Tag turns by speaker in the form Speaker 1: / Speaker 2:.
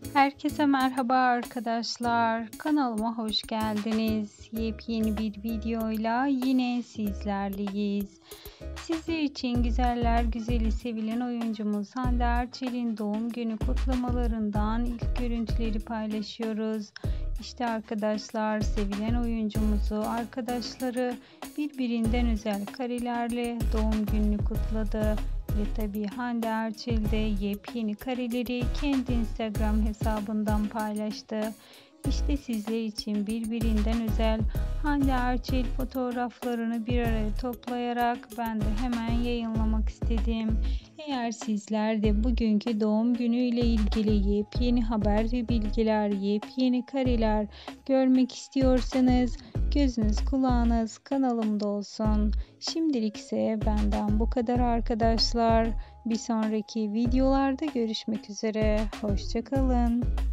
Speaker 1: Herkese merhaba arkadaşlar. Kanalıma hoş geldiniz. Yepyeni bir videoyla yine sizlerleyiz. Sizler için güzeller güzeli sevilen oyuncumuz Hande Erçel'in doğum günü kutlamalarından ilk görüntüleri paylaşıyoruz. İşte arkadaşlar, sevilen oyuncumuzu arkadaşları birbirinden özel karelerle doğum gününü kutladı. Ve tabii Hande Erçel de yepyeni kareleri kendi Instagram hesabından paylaştı. İşte sizler için birbirinden özel Hande Erçel fotoğraflarını bir araya toplayarak ben de hemen yayınlamak istedim. Eğer sizler de bugünkü doğum günüyle ilgili yepyeni haber ve bilgiler, yepyeni kareler görmek istiyorsanız gözünüz kulağınız kanalımda olsun. Şimdilik ise benden bu kadar arkadaşlar. Bir sonraki videolarda görüşmek üzere. Hoşça kalın.